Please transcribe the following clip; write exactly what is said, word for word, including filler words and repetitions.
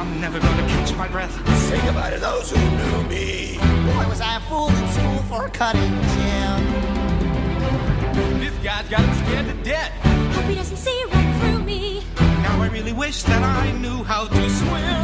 I'm never gonna catch my breath. Say goodbye to those who knew me. Boy, was I a fool in school for a cutting gym. This guy's got him scared to death. Hope he doesn't see right through me. Now I really wish that I knew how to swim.